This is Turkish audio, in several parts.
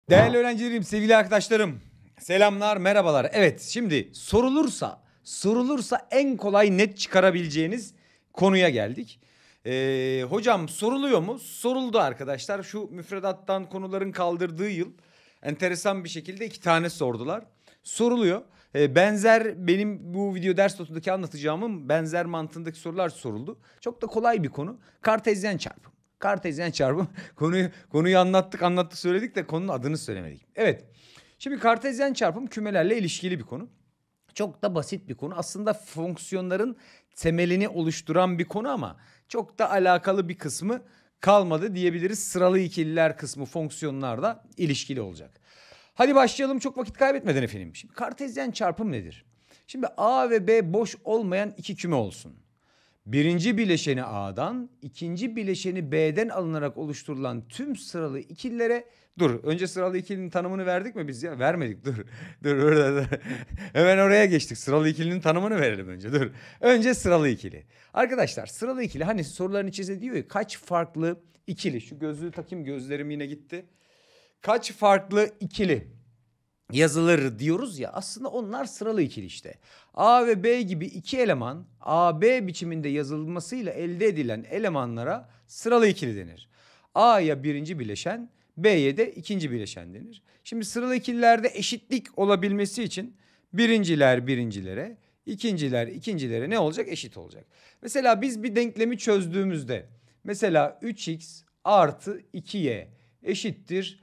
Değerli öğrencilerim, sevgili arkadaşlarım, selamlar, merhabalar. Evet, şimdi sorulursa en kolay net çıkarabileceğiniz konuya geldik. Hocam soruluyor mu? Soruldu arkadaşlar. Şu müfredattan konuların kaldırdığı yıl enteresan bir şekilde 2 tane sordular. Soruluyor. Benzer benim bu video ders notundaki anlatacağımın benzer mantığındaki sorular soruldu. Çok da kolay bir konu. Kartezyen çarpım. Kartezyen çarpım. Konuyu anlattık söyledik de konunun adını söylemedik. Evet. Şimdi kartezyen çarpım kümelerle ilişkili bir konu. Çok da basit bir konu. Aslında fonksiyonların temelini oluşturan bir konu ama çok da alakalı bir kısmı kalmadı diyebiliriz. Sıralı ikililer kısmı fonksiyonlarla ilişkili olacak. Hadi başlayalım çok vakit kaybetmeden efendim. Şimdi kartezyen çarpım nedir? Şimdi A ve B boş olmayan iki küme olsun. Birinci bileşeni A'dan, ikinci bileşeni B'den alınarak oluşturulan tüm sıralı ikililere... Dur, önce sıralı ikilinin tanımını verdik mi biz ya? Vermedik, dur. Dur. Hemen oraya geçtik. Sıralı ikilinin tanımını verelim önce, dur. Önce sıralı ikili. Arkadaşlar sıralı ikili hani soruların içinde diyor ya kaç farklı ikili. Şu gözlüğü takayım, gözlerim yine gitti. Kaç farklı ikili yazılır diyoruz ya, aslında onlar sıralı ikili işte. A ve B gibi iki eleman AB biçiminde yazılmasıyla elde edilen elemanlara sıralı ikili denir. A'ya birinci bileşen, B'ye de ikinci bileşen denir. Şimdi sıralı ikililerde eşitlik olabilmesi için birinciler birincilere, ikinciler ikincilere ne olacak? Eşit olacak. Mesela biz bir denklemi çözdüğümüzde mesela 3x artı 2y eşittir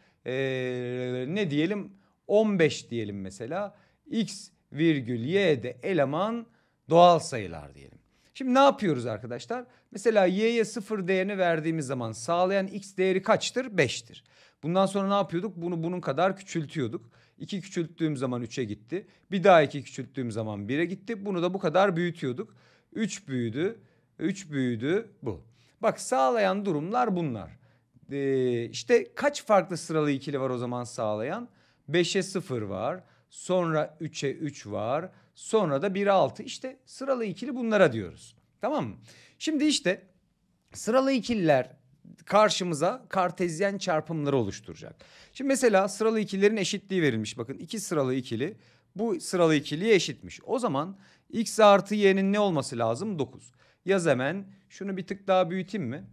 ne diyelim? 15 diyelim mesela. X virgül y de eleman doğal sayılar diyelim. Şimdi ne yapıyoruz arkadaşlar? Mesela y'ye 0 değerini verdiğimiz zaman sağlayan x değeri kaçtır? 5'tir. Bundan sonra ne yapıyorduk? Bunu bunun kadar küçültüyorduk. 2 küçülttüğüm zaman 3'e gitti. Bir daha 2 küçülttüğüm zaman 1'e gitti. Bunu da bu kadar büyütüyorduk. 3 büyüdü. 3 büyüdü bu. Bak sağlayan durumlar bunlar. İşte kaç farklı sıralı ikili var o zaman sağlayan? 5'e 0 var. Sonra 3'e 3 var. Sonra da 1'e 6. İşte sıralı ikili bunlara diyoruz. Tamam mı? Şimdi işte sıralı ikililer karşımıza kartezyen çarpımları oluşturacak. Şimdi mesela sıralı ikililerin eşitliği verilmiş. Bakın iki sıralı ikili bu sıralı ikiliye eşitmiş. O zaman x artı y'nin ne olması lazım? 9. Yaz hemen. Şunu bir tık daha büyüteyim mi?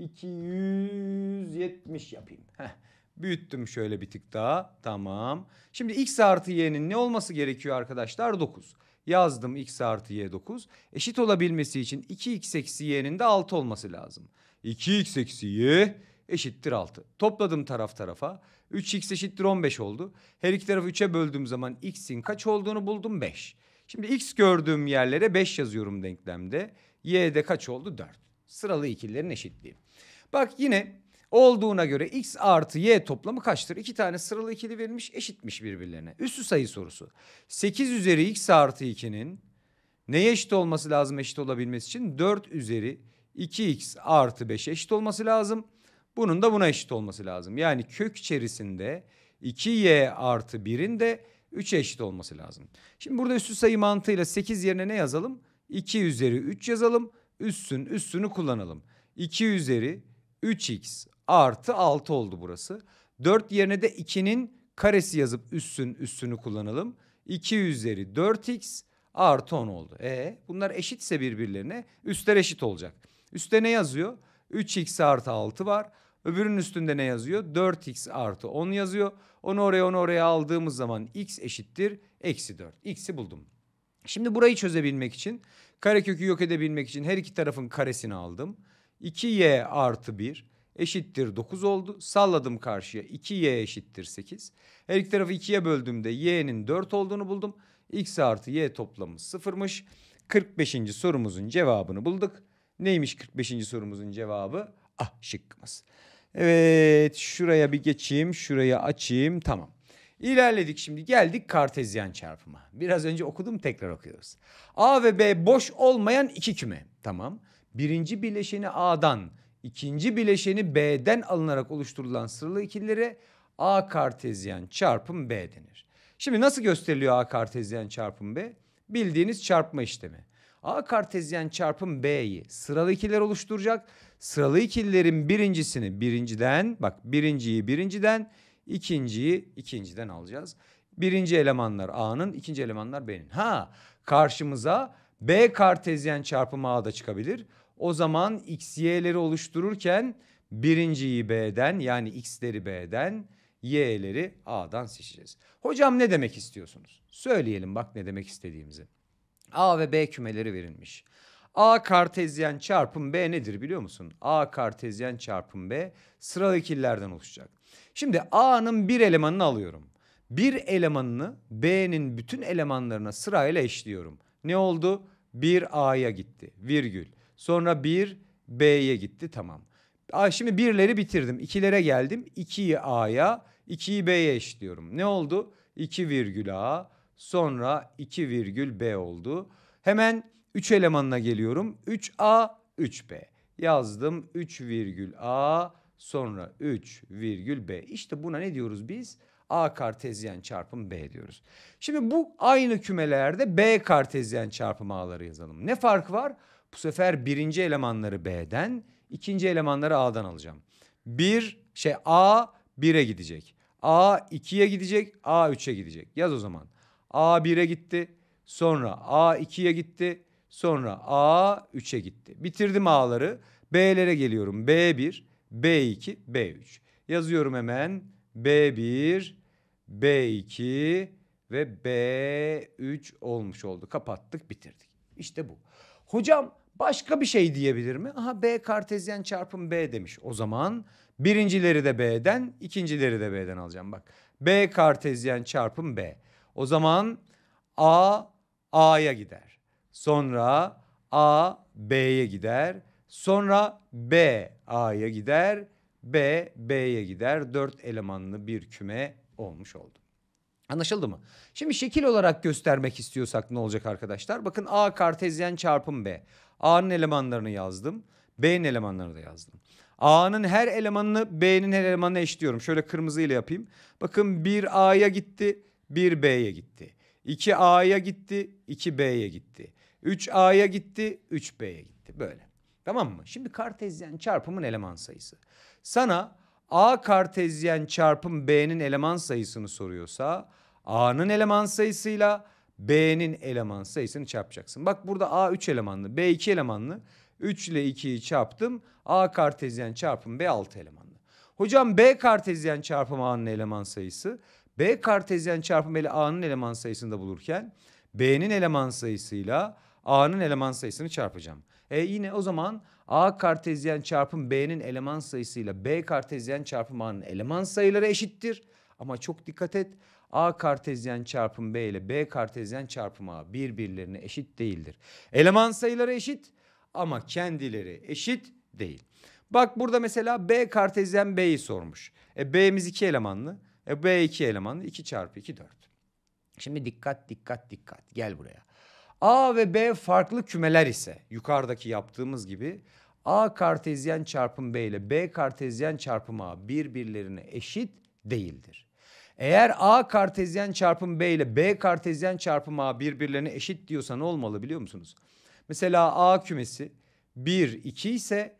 270 yapayım. Büyüttüm şöyle bir tık daha. Tamam. Şimdi x artı y'nin ne olması gerekiyor arkadaşlar? 9. Yazdım x artı y 9. Eşit olabilmesi için 2x eksi y'nin de 6 olması lazım. 2x eksi y eşittir 6. Topladım taraf tarafa. 3x eşittir 15 oldu. Her iki tarafı 3'e böldüğüm zaman x'in kaç olduğunu buldum? 5. Şimdi x gördüğüm yerlere 5 yazıyorum denklemde. Y'de kaç oldu? 4. Sıralı ikililerin eşitliği. Bak yine olduğuna göre x artı y toplamı kaçtır? 2 tane sıralı ikili verilmiş, eşitmiş birbirlerine. Üssü sayı sorusu. 8 üzeri x artı 2'nin neye eşit olması lazım eşit olabilmesi için? 4 üzeri 2x artı 5 eşit olması lazım. Bunun da buna eşit olması lazım. Yani kök içerisinde 2y artı 1'in de 3'e eşit olması lazım. Şimdi burada üssü sayı mantığıyla 8 yerine ne yazalım? 2 üzeri 3 yazalım. Üssünü kullanalım. 2 üzeri 3x artı 6 oldu burası. 4 yerine de 2'nin karesi yazıp üssünü kullanalım. 2 üzeri 4x artı 10 oldu. Bunlar eşitse birbirlerine üstler eşit olacak. Üstte ne yazıyor? 3x artı 6 var. Öbürünün üstünde ne yazıyor? 4x artı 10 yazıyor. Onu oraya aldığımız zaman x eşittir eksi 4. X'i buldum. Şimdi burayı çözebilmek için, karekökü yok edebilmek için her iki tarafın karesini aldım. 2y artı 1 eşittir 9 oldu. Salladım karşıya. 2y eşittir 8. Her iki tarafı 2'ye böldüğümde y'nin 4 olduğunu buldum. X artı y toplamı 0'mış. 45. sorumuzun cevabını bulduk. Neymiş 45. sorumuzun cevabı? Şıkkımız. Evet, şuraya bir geçeyim, şurayı açayım. Tamam. İlerledik, şimdi geldik kartezyen çarpıma. Biraz önce okudum, tekrar okuyoruz. A ve B boş olmayan iki küme. Tamam. Birinci bileşeni A'dan, ikinci bileşeni B'den alınarak oluşturulan sıralı ikililere A kartezyen çarpım B denir. Şimdi nasıl gösteriliyor A kartezyen çarpım B? Bildiğiniz çarpma işlemi. A kartezyen çarpım B'yi sıralı ikililer oluşturacak. Sıralı ikililerin birincisini birinciden, bak birinciyi birinciden, İkinciyi ikinciden alacağız. Birinci elemanlar A'nın, ikinci elemanlar B'nin. Karşımıza B kartezyen çarpımı A da çıkabilir. O zaman x, y'leri oluştururken birinciyi B'den, yani x'leri B'den, y'leri A'dan seçeceğiz. Hocam ne demek istiyorsunuz? Söyleyelim bak ne demek istediğimizi. A ve B kümeleri verilmiş. A kartezyen çarpım B nedir biliyor musun? A kartezyen çarpım B sıralı ikililerden oluşacak. Şimdi A'nın bir elemanını alıyorum. Bir elemanını B'nin bütün elemanlarına sırayla eşliyorum. Ne oldu? 1 A'ya gitti, virgül. Sonra 1 B'ye gitti, tamam. Şimdi birleri bitirdim. İkilere geldim. 2'yi A'ya, 2'yi B'ye eşliyorum. Ne oldu? 2 virgül A, sonra 2 virgül B oldu. Hemen 3 elemanına geliyorum. 3A, 3B. Yazdım 3 virgül A, sonra 3 virgül B. İşte buna ne diyoruz biz? A kartezyen çarpım B diyoruz. Şimdi bu aynı kümelerde B kartezyen çarpım A'ları yazalım. Ne fark var? Bu sefer birinci elemanları B'den, ikinci elemanları A'dan alacağım. A 1'e gidecek. A 2'ye gidecek, A 3'e gidecek. Yaz o zaman. A 1'e gitti, sonra A 2'ye gitti, sonra A 3'e gitti. Bitirdim A'ları. B'lere geliyorum. B1, B2, B3. Yazıyorum hemen. B1, B2 ve B3 olmuş oldu. Kapattık, bitirdik. İşte bu. Hocam başka bir şey diyebilir mi? B kartezyen çarpım B demiş. O zaman birincileri de B'den, ikincileri de B'den alacağım. Bak, B kartezyen çarpım B. O zaman A A'ya gider. Sonra A B'ye gider. Sonra B A'ya gider. B B'ye gider. 4 elemanlı bir küme olmuş oldu. Anlaşıldı mı? Şimdi şekil olarak göstermek istiyorsak ne olacak arkadaşlar? Bakın A kartezyen çarpım B. A'nın elemanlarını yazdım. B'nin elemanlarını da yazdım. A'nın her elemanını B'nin her elemanına eşliyorum. Şöyle kırmızıyla yapayım. Bakın 1 A'ya gitti, 1 B'ye gitti. 2 A'ya gitti, 2 B'ye gitti. 3 A'ya gitti, 3 B'ye gitti. Böyle. Tamam mı? Şimdi kartezyen çarpımın eleman sayısı. Sana A kartezyen çarpım B'nin eleman sayısını soruyorsa A'nın eleman sayısıyla B'nin eleman sayısını çarpacaksın. Bak burada A 3 elemanlı, B 2 elemanlı. 3 ile 2'yi çarptım. A kartezyen çarpım B 6 elemanlı. Hocam B kartezyen çarpım A'nın eleman sayısı. B kartezyen çarpım ile A'nın eleman sayısını da bulurken B'nin eleman sayısıyla A'nın eleman sayısını çarpacağım. Yine o zaman A kartezyen çarpım B'nin eleman sayısıyla B kartezyen çarpım A'nın eleman sayıları eşittir. Ama çok dikkat et. A kartezyen çarpım B ile B kartezyen çarpım A birbirlerine eşit değildir. Eleman sayıları eşit ama kendileri eşit değil. Bak burada mesela B kartezyen B'yi sormuş. B'miz 2 elemanlı. B 2 elemanlı. 2 çarpı 2 4. Şimdi dikkat. Gel buraya. A ve B farklı kümeler ise yukarıdaki yaptığımız gibi A kartezyen çarpım B ile B kartezyen çarpım A birbirlerine eşit değildir. Eğer A kartezyen çarpım B ile B kartezyen çarpım A birbirlerine eşit diyorsa ne olmalı biliyor musunuz? Mesela A kümesi 1, 2 ise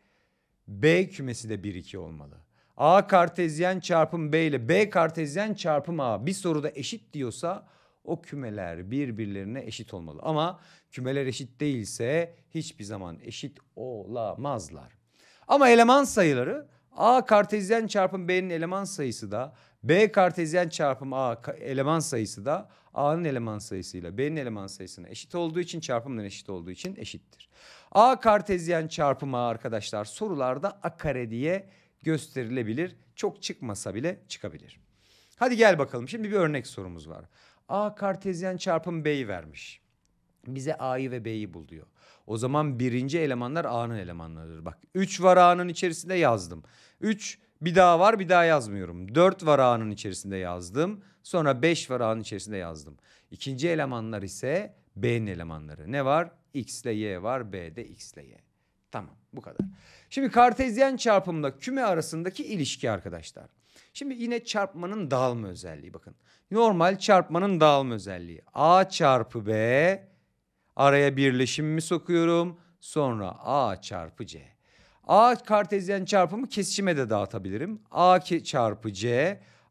B kümesi de 1, 2 olmalı. A kartezyen çarpım B ile B kartezyen çarpım A bir soruda eşit diyorsa o kümeler birbirlerine eşit olmalı. Ama kümeler eşit değilse hiçbir zaman eşit olamazlar. Ama eleman sayıları A kartezyen çarpım B'nin eleman sayısı da B kartezyen çarpım A eleman sayısı da A'nın eleman sayısıyla B'nin eleman sayısına eşit olduğu için, çarpımların eşit olduğu için eşittir. A kartezyen çarpım A arkadaşlar sorularda A kare diye gösterilebilir. Çok çıkmasa bile çıkabilir. Hadi gel bakalım, şimdi bir örnek sorumuz var. A kartezyen çarpım B'yi vermiş. Bize A'yı ve B'yi bul diyor. O zaman birinci elemanlar A'nın elemanlarıdır. Bak 3 var A'nın içerisinde yazdım. 3 bir daha var, bir daha yazmıyorum. 4 var A'nın içerisinde yazdım. Sonra 5 var A'nın içerisinde yazdım. İkinci elemanlar ise B'nin elemanları. Ne var? X ile Y var. B'de X ile Y. Tamam, bu kadar. Şimdi kartezyen çarpımla küme arasındaki ilişki arkadaşlar. Şimdi yine çarpmanın dağılma özelliği bakın. Normal çarpmanın dağılma özelliği. A çarpı B, araya birleşimimi sokuyorum. Sonra A çarpı C. A kartezyen çarpımı kesişime de dağıtabilirim. A çarpı C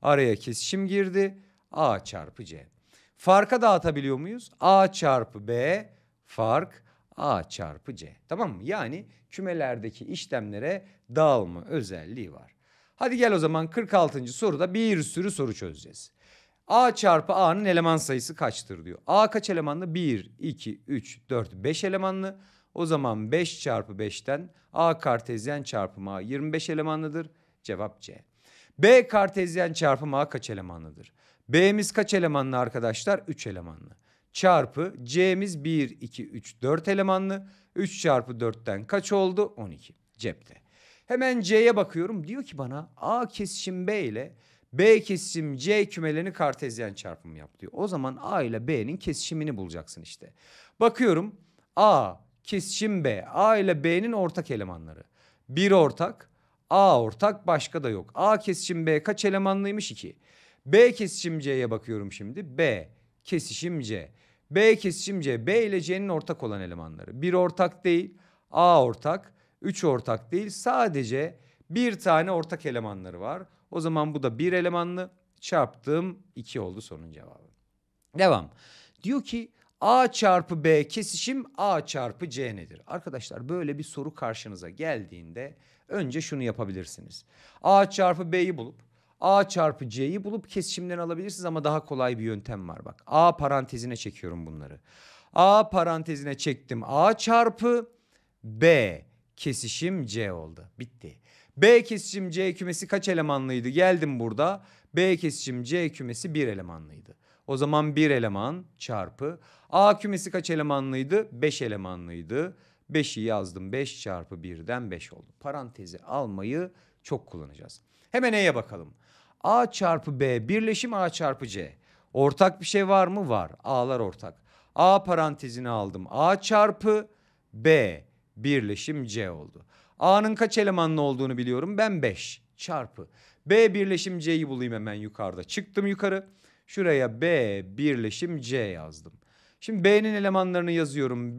Araya kesişim girdi. A çarpı C. Farka dağıtabiliyor muyuz? A çarpı B fark A çarpı C. Tamam mı? Yani kümelerdeki işlemlere dağılma özelliği var. Hadi gel o zaman 46. soruda bir sürü soru çözeceğiz. A çarpı A'nın eleman sayısı kaçtır diyor. A kaç elemanlı? 1, 2, 3, 4, 5 elemanlı. O zaman 5 çarpı 5'ten A kartezyen çarpımı A 25 elemanlıdır. Cevap C. B kartezyen çarpımı A kaç elemanlıdır? B'miz kaç elemanlı arkadaşlar? 3 elemanlı. Çarpı C'miz 1, 2, 3, 4 elemanlı. 3 çarpı 4'ten kaç oldu? 12. Cepte. Hemen C'ye bakıyorum. Diyor ki bana A kesişim B ile B kesişim C kümelerini kartezyen çarpımı yap diyor. O zaman A ile B'nin kesişimini bulacaksın işte. Bakıyorum A kesişim B. A ile B'nin ortak elemanları. 1 ortak, A ortak, başka da yok. A kesişim B kaç elemanlıymış? 2. B kesişim C'ye bakıyorum şimdi. B kesişim C. B kesişim C. B ile C'nin ortak olan elemanları. 1 ortak değil, A ortak, 3 ortak değil. Sadece bir tane ortak elemanları var. O zaman bu da bir elemanlı, çarptım 2 oldu sorunun cevabı. Devam. Diyor ki A çarpı B kesişim A çarpı C nedir? Arkadaşlar böyle bir soru karşınıza geldiğinde önce şunu yapabilirsiniz. A çarpı B'yi bulup A çarpı C'yi bulup kesişimden alabilirsiniz ama daha kolay bir yöntem var bak. A parantezine çekiyorum bunları. A parantezine çektim. A çarpı B kesişim C oldu. Bitti. B kesişim C kümesi kaç elemanlıydı? Geldim burada. B kesişim C kümesi 1 elemanlıydı. O zaman 1 eleman çarpı A kümesi kaç elemanlıydı? 5 elemanlıydı. 5'i yazdım. 5 çarpı 1'den 5 oldu. Parantezi almayı çok kullanacağız. Hemen E'ye bakalım. A çarpı B birleşim A çarpı C. Ortak bir şey var mı? Var. A'lar ortak. A parantezini aldım. A çarpı B birleşim C oldu. A'nın kaç elemanlı olduğunu biliyorum. Ben 5 çarpı. B birleşim C'yi bulayım hemen yukarıda. Çıktım yukarı. Şuraya B birleşim C yazdım. Şimdi B'nin elemanlarını yazıyorum.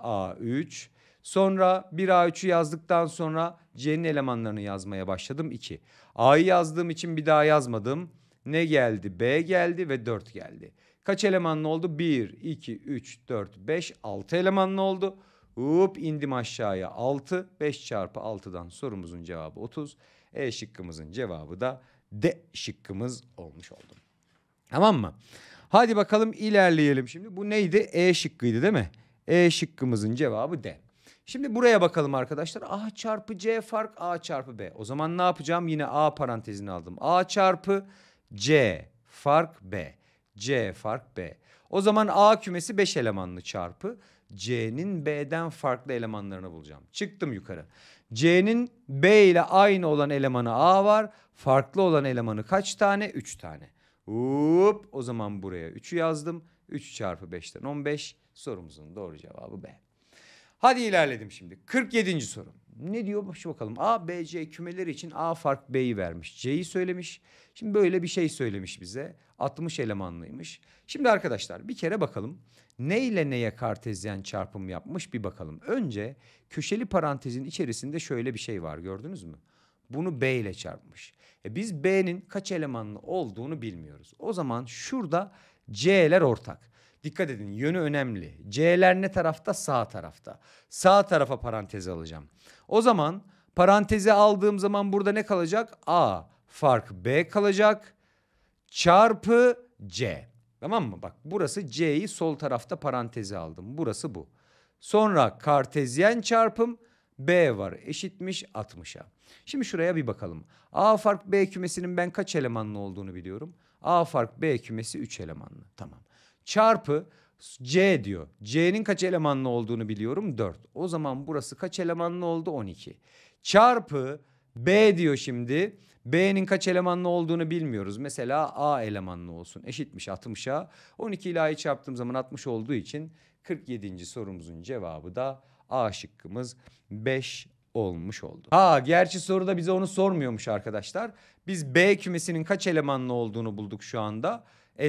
1A3. Sonra 1A3'ü yazdıktan sonra C'nin elemanlarını yazmaya başladım. 2. A'yı yazdığım için bir daha yazmadım. Ne geldi? B geldi ve 4 geldi. Kaç elemanlı oldu? 1, 2, 3, 4, 5, 6 elemanlı oldu. Hop indim aşağıya 6. 5 çarpı 6'dan sorumuzun cevabı 30. E şıkkımızın cevabı da D şıkkımız olmuş oldu. Tamam mı? Hadi bakalım ilerleyelim şimdi. Bu neydi? E şıkkıydı değil mi? E şıkkımızın cevabı D. Şimdi buraya bakalım arkadaşlar. A çarpı C fark A çarpı B. O zaman ne yapacağım? Yine A parantezini aldım. A çarpı C fark B. C fark B. O zaman A kümesi 5 elemanlı çarpı C'nin B'den farklı elemanlarını bulacağım. Çıktım yukarı. C'nin B ile aynı olan elemanı A var. Farklı olan elemanı kaç tane? 3 tane. Hop, o zaman buraya 3'ü yazdım. 3 çarpı 5'ten 15. Sorumuzun doğru cevabı B. Hadi ilerledim şimdi. 47. soru. Ne diyor? Şu bakalım. A, B, C kümeleri için A fark B'yi vermiş. C'yi söylemiş. Şimdi böyle bir şey söylemiş bize. 60 elemanlıymış. Şimdi arkadaşlar bir kere bakalım. Ne ile neye kartezyen çarpım yapmış bir bakalım. Önce köşeli parantezin içerisinde şöyle bir şey var, gördünüz mü? Bunu B ile çarpmış. Biz B'nin kaç elemanlı olduğunu bilmiyoruz. O zaman şurada C'ler ortak. Dikkat edin, yönü önemli. C'ler ne tarafta? Sağ tarafta. Sağ tarafa parantezi alacağım. O zaman parantezi aldığım zaman burada ne kalacak? A fark B kalacak çarpı C. Tamam mı? Bak burası C'yi sol tarafta parantezi aldım. Burası bu. Sonra kartezyen çarpım B var eşitmiş 60'a. Şimdi şuraya bir bakalım. A fark B kümesinin ben kaç elemanlı olduğunu biliyorum. A fark B kümesi 3 elemanlı. Tamam. Çarpı C diyor. C'nin kaç elemanlı olduğunu biliyorum. 4. O zaman burası kaç elemanlı oldu? 12. Çarpı B diyor şimdi. B'nin kaç elemanlı olduğunu bilmiyoruz. Mesela A elemanlı olsun. Eşitmiş 60'a. 12 ile A'yı çarptığım zaman 60 olduğu için 47. sorumuzun cevabı da A şıkkımız 5 olmuş oldu. Gerçi soruda bize onu sormuyormuş arkadaşlar. Biz B kümesinin kaç elemanlı olduğunu bulduk şu anda.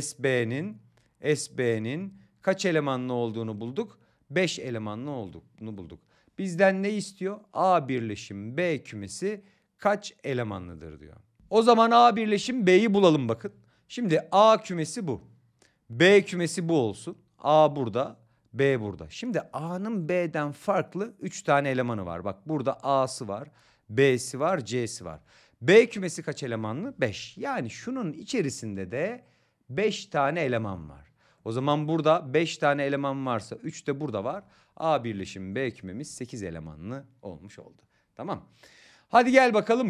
SB'nin kaç elemanlı olduğunu bulduk? 5 elemanlı olduğunu bulduk. Bizden ne istiyor? A birleşim B kümesi kaç elemanlıdır diyor. O zaman A birleşim B'yi bulalım bakın. Şimdi A kümesi bu. B kümesi bu olsun. A burada, B burada. Şimdi A'nın B'den farklı 3 tane elemanı var. Bak burada A'sı var, B'si var, C'si var. B kümesi kaç elemanlı? 5. Yani şunun içerisinde de 5 tane eleman var. O zaman burada 5 tane eleman varsa 3 de burada var. A birleşim B kümemiz 8 elemanlı olmuş oldu. Tamam. Hadi gel bakalım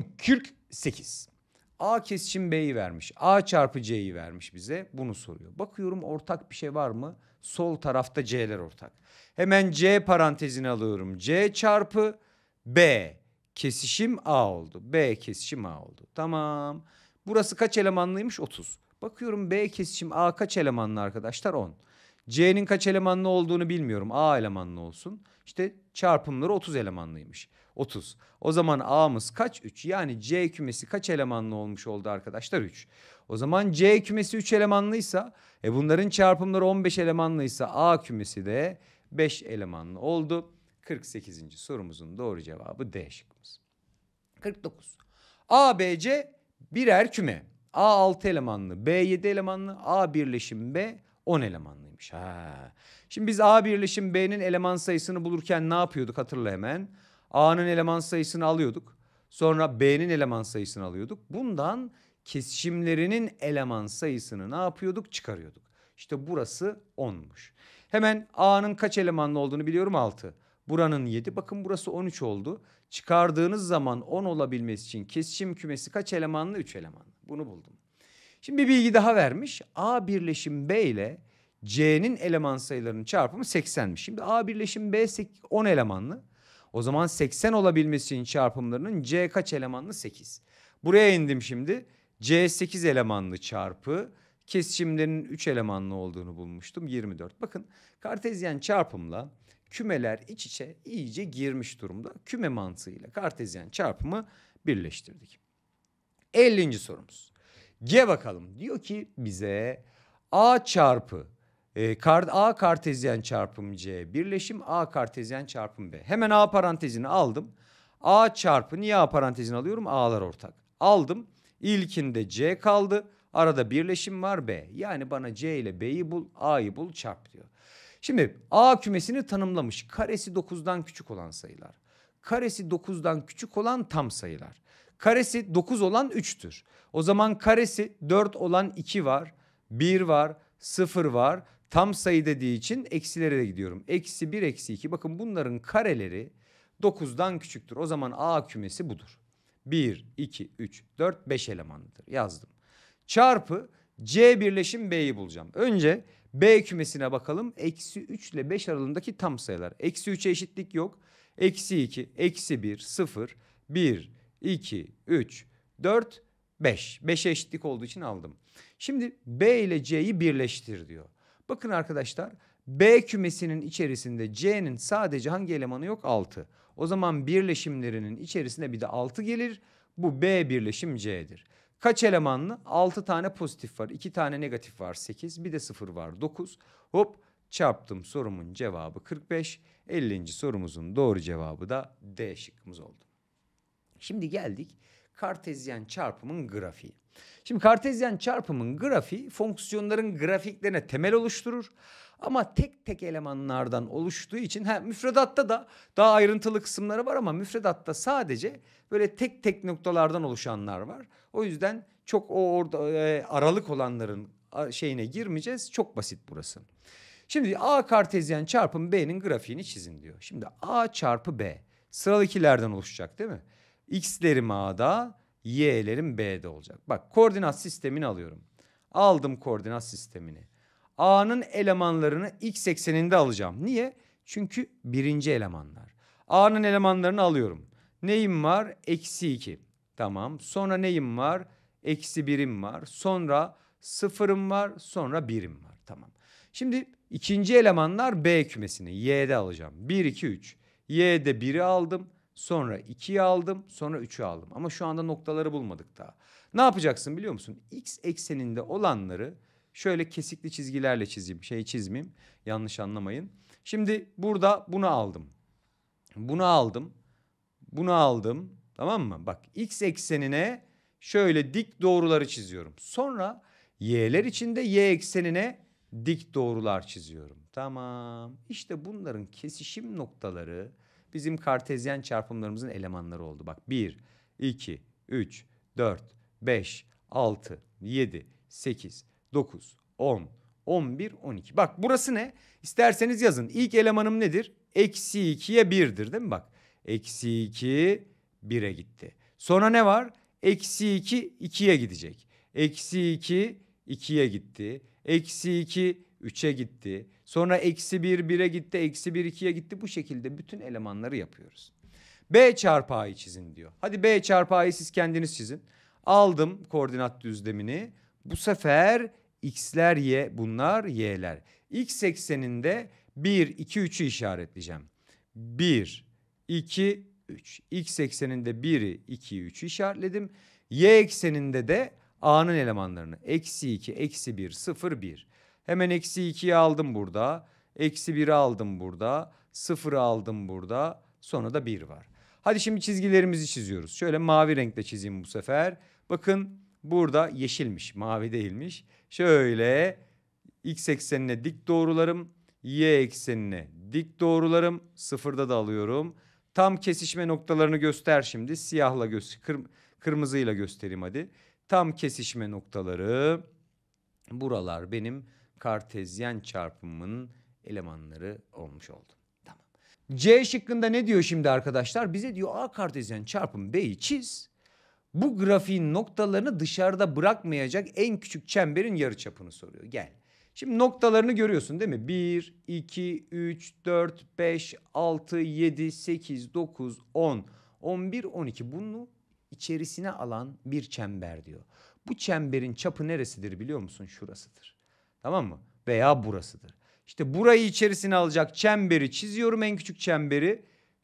48. A kesişim B'yi vermiş. A çarpı C'yi vermiş bize. Bunu soruyor. Bakıyorum ortak bir şey var mı? Sol tarafta C'ler ortak. Hemen C parantezini alıyorum. C çarpı B kesişim A oldu. B kesişim A oldu. Tamam. Burası kaç elemanlıymış? 30. Bakıyorum B kesişim A kaç elemanlı arkadaşlar? 10. C'nin kaç elemanlı olduğunu bilmiyorum. A elemanlı olsun. İşte çarpımları 30 elemanlıymış. 30. O zaman A'mız kaç? 3. Yani C kümesi kaç elemanlı olmuş oldu arkadaşlar? 3. O zaman C kümesi 3 elemanlıysa bunların çarpımları 15 elemanlıysa A kümesi de 5 elemanlı oldu. 48. sorumuzun doğru cevabı D şıkkımız. 49. A, B, C birer küme. A 6 elemanlı, B 7 elemanlı, A birleşim B 10 elemanlıymış. Şimdi biz A birleşim B'nin eleman sayısını bulurken ne yapıyorduk hatırla hemen. A'nın eleman sayısını alıyorduk. Sonra B'nin eleman sayısını alıyorduk. Bundan kesişimlerinin eleman sayısını ne yapıyorduk? Çıkarıyorduk. İşte burası 10'muş. Hemen A'nın kaç elemanlı olduğunu biliyorum 6. Buranın 7. Bakın burası 13 oldu. Çıkardığınız zaman 10 olabilmesi için kesişim kümesi kaç elemanlı? 3 elemanlı. Bunu buldum. Şimdi bir bilgi daha vermiş. A birleşim B ile C'nin eleman sayılarının çarpımı 80'miş. Şimdi A birleşim B 10 elemanlı. O zaman 80 olabilmesi için çarpımlarının C kaç elemanlı? 8. Buraya indim şimdi. C 8 elemanlı çarpı kesişimlerinin 3 elemanlı olduğunu bulmuştum. 24. Bakın kartezyen çarpımla kümeler iç içe iyice girmiş durumda. Küme mantığıyla kartezyen çarpımı birleştirdik. 50. sorumuz. G bakalım. Diyor ki bize A çarpı A kartezyen çarpım C birleşim A kartezyen çarpım B. Hemen A parantezini aldım. A çarpı niye A parantezini alıyorum? A'lar ortak. Aldım. İlkinde C kaldı. Arada birleşim var B. Yani bana C ile B'yi bul, A'yı bul, çarp diyor. Şimdi A kümesini tanımlamış. Karesi 9'dan küçük olan sayılar. Karesi 9'dan küçük olan tam sayılar. Karesi 9 olan 3'tür. O zaman karesi 4 olan 2 var, 1 var, 0 var. Tam sayı dediği için eksilere de gidiyorum. Eksi 1, eksi 2. Bakın bunların kareleri 9'dan küçüktür. O zaman A kümesi budur. 1, 2, 3, 4, 5 elemanlıdır. Yazdım. Çarpı C birleşim B'yi bulacağım. Önce B kümesine bakalım. Eksi 3 ile 5 aralığındaki tam sayılar. Eksi 3'e eşitlik yok. Eksi 2, eksi 1, 0, 1, 2, 3, 4, 5. 5'e eşitlik olduğu için aldım. Şimdi B ile C'yi birleştir diyor. Bakın arkadaşlar B kümesinin içerisinde C'nin sadece hangi elemanı yok? 6. O zaman birleşimlerinin içerisinde bir de 6 gelir. Bu B birleşim C'dir. Kaç elemanlı? 6 tane pozitif var. 2 tane negatif var 8. Bir de 0 var 9. Hop çarptım, sorumun cevabı 45. 50. sorumuzun doğru cevabı da D şıkkımız oldu. Şimdi geldik kartezyen çarpımın grafiği. Şimdi kartezyen çarpımın grafiği fonksiyonların grafiklerine temel oluşturur. Ama tek tek elemanlardan oluştuğu için müfredatta da daha ayrıntılı kısımları var ama müfredatta sadece böyle tek tek noktalardan oluşanlar var. O yüzden çok orada aralık olanların şeyine girmeyeceğiz. Çok basit burası. Şimdi A kartezyen çarpım B'nin grafiğini çizin diyor. Şimdi A çarpı B sıralı ikilerden oluşacak değil mi? X'lerim A'da, Y'lerim B'de olacak. Bak koordinat sistemini alıyorum. Aldım koordinat sistemini. A'nın elemanlarını X ekseninde alacağım. Niye? Çünkü birinci elemanlar. A'nın elemanlarını alıyorum. Neyim var? Eksi 2. Tamam. Sonra neyim var? Eksi 1'im var. Sonra 0'ım var. Sonra 1'im var. Tamam. Şimdi ikinci elemanlar B kümesini Y'de alacağım. 1, 2, 3. Y'de 1'i aldım. Sonra 2'yi aldım. Sonra 3'ü aldım. Ama şu anda noktaları bulmadık daha. Ne yapacaksın biliyor musun? X ekseninde olanları şöyle kesikli çizgilerle çizeyim. Çizmeyeyim. Yanlış anlamayın. Şimdi burada bunu aldım. Bunu aldım. Bunu aldım. Tamam mı? Bak X eksenine şöyle dik doğruları çiziyorum. Sonra y'ler için de y eksenine dik doğrular çiziyorum. Tamam. İşte bunların kesişim noktaları bizim kartezyen çarpımlarımızın elemanları oldu. Bak 1, 2, 3, 4, 5, 6, 7, 8, 9, 10, 11, 12. Bak burası ne? İsterseniz yazın. İlk elemanım nedir? Eksi 2'ye 1'dir değil mi? Bak eksi 2 1'e gitti. Sonra ne var? Eksi 2 2'ye gidecek. Eksi 2 2'ye gitti. Eksi 2 3'e gitti. Sonra eksi 1 1'e gitti. Eksi 1 2'ye gitti. Bu şekilde bütün elemanları yapıyoruz. B çarpı A'yı çizin diyor. Hadi B çarpı A'yı siz kendiniz çizin. Aldım koordinat düzlemini. Bu sefer x'ler y, bunlar y'ler. X ekseninde 1, 2, 3'ü işaretleyeceğim. 1, 2, 3. X ekseninde 1'i, 2'yi, 3'ü işaretledim. Y ekseninde de A'nın elemanlarını. Eksi 2, eksi 1, 0, 1. Hemen eksi 2'yi aldım burada. Eksi 1'i aldım burada. 0'ı aldım burada. Sonra da 1 var. Hadi şimdi çizgilerimizi çiziyoruz. Şöyle mavi renkle çizeyim bu sefer. Bakın burada yeşilmiş, mavi değilmiş. Şöyle x eksenine dik doğrularım, y eksenine dik doğrularım. Sıfırda da alıyorum. Tam kesişme noktalarını göster şimdi. Siyahla kırmızıyla göstereyim hadi. Tam kesişme noktaları. Buralar benim kartezyen çarpımımın elemanları olmuş oldu. Tamam. C şıkkında ne diyor şimdi arkadaşlar? Bize diyor A kartezyen çarpım B'yi çiz. Bu grafiğin noktalarını dışarıda bırakmayacak en küçük çemberin yarıçapını soruyor. Gel. Şimdi noktalarını görüyorsun değil mi? 1, 2, 3, 4, 5, 6, 7, 8, 9, 10, 11, 12. Bunu içerisine alan bir çember diyor. Bu çemberin çapı neresidir biliyor musun? Şurasıdır. Tamam mı? Veya burasıdır. İşte burayı içerisine alacak çemberi çiziyorum, en küçük çemberi.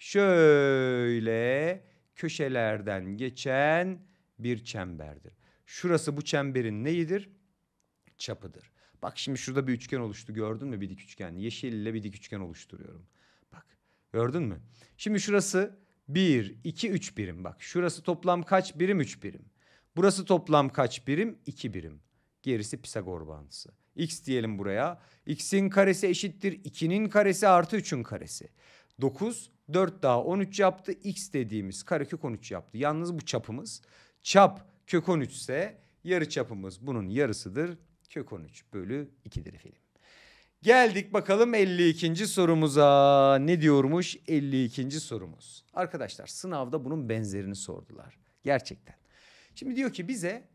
Şöyle köşelerden geçen bir çemberdir. Şurası bu çemberin neyidir? Çapıdır. Bak şimdi şurada bir üçgen oluştu, gördün mü? Bir dik üçgen. Yeşil ile bir dik üçgen oluşturuyorum. Bak gördün mü? Şimdi şurası 1, 2, 3 birim. Bak şurası toplam kaç birim? 3 birim. Burası toplam kaç birim? 2 birim. Gerisi Pisagor bağıntısı. X diyelim buraya. X'in karesi eşittir 2'nin karesi artı 3'ün karesi. 9, 4 daha 13 yaptı. X dediğimiz karekök 13 yaptı. Yalnız bu çapımız. Çap kök 13 ise yarı çapımız bunun yarısıdır. Kök 13 bölü 2'dir efendim. Geldik bakalım 52. sorumuza. Ne diyormuş 52. sorumuz? Arkadaşlar sınavda bunun benzerini sordular. Gerçekten. Şimdi diyor ki bize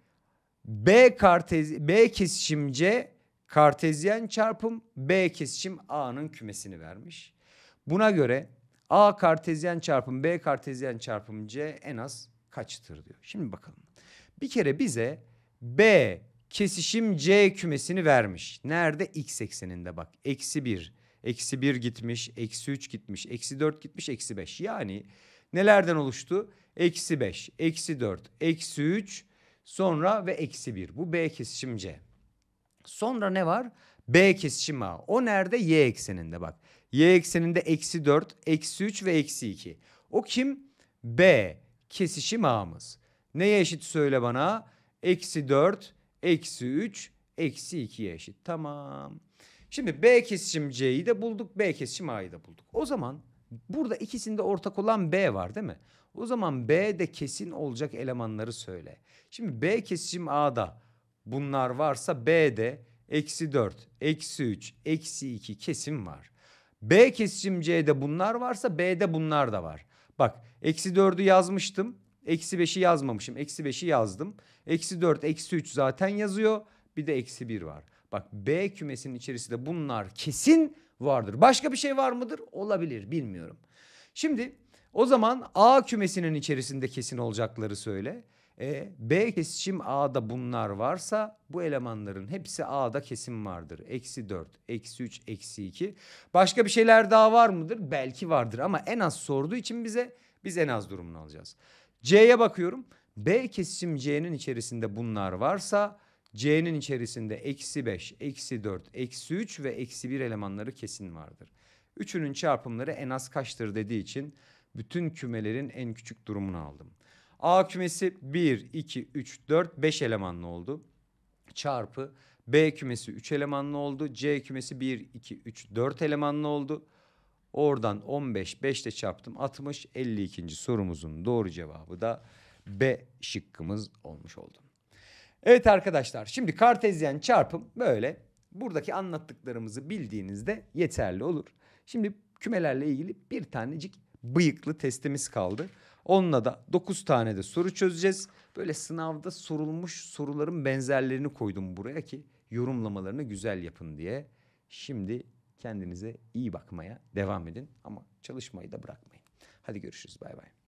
B kesişim C kartezyen çarpım B kesişim A'nın kümesini vermiş. Buna göre A kartezyen çarpım B kartezyen çarpım C en az kaçtır diyor. Şimdi bakalım. Bir kere bize B kesişim C kümesini vermiş. Nerede? X ekseninde bak. Eksi 1. Eksi 1 gitmiş. Eksi 3 gitmiş. Eksi 4 gitmiş. Eksi 5. Yani nelerden oluştu? Eksi 5. Eksi 4. Eksi 3. Sonra ve eksi 1. Bu B kesişim C. Sonra ne var? B kesişim A. O nerede? Y ekseninde bak. Y ekseninde eksi 4, eksi 3 ve eksi 2. O kim? B kesişim A'mız. Neye eşit söyle bana? Eksi 4, eksi 3, eksi 2'ye eşit. Tamam. Şimdi B kesişim C'yi de bulduk. B kesişim A'yı da bulduk. O zaman burada ikisinde ortak olan B var değil mi? O zaman B'de kesin olacak elemanları söyle. Şimdi B kesişim A'da bunlar varsa B'de eksi 4, eksi 3, eksi 2 kesim var. B kesişim C'de bunlar varsa B'de bunlar da var. Bak eksi 4'ü yazmıştım. Eksi 5'i yazmamışım. Eksi 5'i yazdım. Eksi 4, eksi 3 zaten yazıyor. Bir de eksi 1 var. Bak B kümesinin içerisinde bunlar kesin vardır. Başka bir şey var mıdır? Olabilir, bilmiyorum. Şimdi o zaman A kümesinin içerisinde kesin olacakları söyle. B kesişim A'da bunlar varsa bu elemanların hepsi A'da kesin vardır. Eksi 4, eksi 3, eksi 2. Başka bir şeyler daha var mıdır? Belki vardır ama en az sorduğu için biz en az durumunu alacağız. C'ye bakıyorum. B kesişim C'nin içerisinde bunlar varsa C'nin içerisinde eksi 5, eksi 4, eksi 3 ve eksi 1 elemanları kesin vardır. Üçünün çarpımları en az kaçtır dediği için bütün kümelerin en küçük durumunu aldım. A kümesi 1, 2, 3, 4, 5 elemanlı oldu. Çarpı B kümesi 3 elemanlı oldu. C kümesi 1, 2, 3, 4 elemanlı oldu. Oradan 15, 5 ile çarptım 60, 52. sorumuzun doğru cevabı da B şıkkımız olmuş oldu. Evet arkadaşlar, şimdi kartezyen çarpım böyle. Buradaki anlattıklarımızı bildiğinizde yeterli olur. Şimdi kümelerle ilgili bir tanecik bıyıklı testimiz kaldı. Onunla da 9 tane de soru çözeceğiz. Böyle sınavda sorulmuş soruların benzerlerini koydum buraya ki yorumlamalarını güzel yapın diye. Şimdi kendinize iyi bakmaya devam edin ama çalışmayı da bırakmayın. Hadi görüşürüz, bay bay.